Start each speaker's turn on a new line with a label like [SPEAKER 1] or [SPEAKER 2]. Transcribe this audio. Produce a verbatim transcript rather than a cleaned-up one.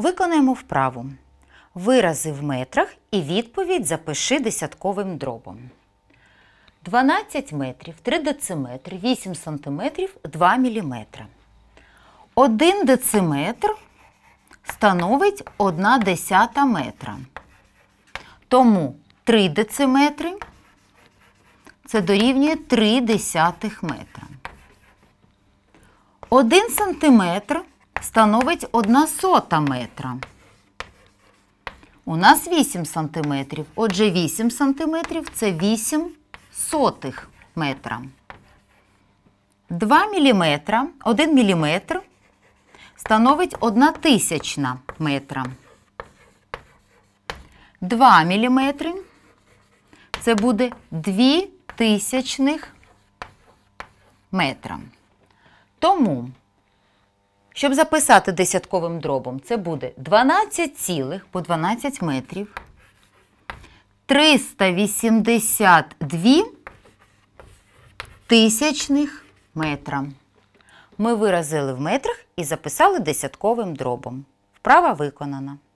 [SPEAKER 1] Виконаємо вправу. Вирази в метрах і відповідь запиши десятковим дробом. дванадцять метрів, три дециметри, вісім сантиметрів, два міліметри. один дециметр становить одна десята метра. Тому три дециметри це дорівнює три десятих метра. один сантиметр становить одна сота метра. У нас вісім сантиметрів, отже вісім сантиметрів це вісім сотих метра. два міліметра, один міліметр становить одна тисячна метра. два міліметри це буде дві тисячних метра. Тому, щоб записати десятковим дробом, це буде дванадцять цілих по дванадцять метрів, триста вісімдесят дві тисячних метра. Ми виразили в метрах і записали десятковим дробом. Вправа виконана.